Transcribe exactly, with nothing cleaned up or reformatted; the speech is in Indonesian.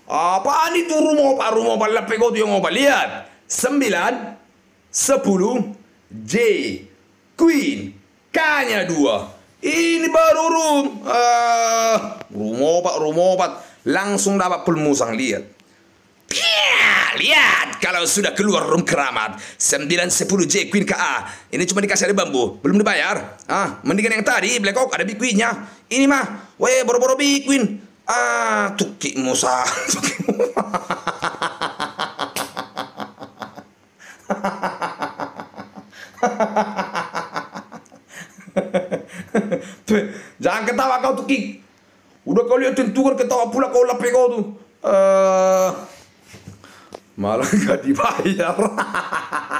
Apaan itu rumah pak, rumah pak, lepe kau tuh yang mau pak. Lihat. Sembilan, sepuluh, J, Queen, K-nya dua. Ini baru room. Uh, rumah pak, rumah pak. Langsung dapat pulmusang, lihat. Pia, lihat kalau sudah keluar room keramat. Sembilan, sepuluh, J, Queen, K, A. Ini cuma dikasih ada bambu, belum dibayar. Ah, mendingan yang tadi, Black Oak ada big queen-nya. Ini mah, weh, boro-boro big queen. Ah, tukik musa. Tuh, jangan ketawa kau tukik. Udah kau lihat tentukan ketawa pula kau lapik kau tuh. Uh, malah gak dibayar.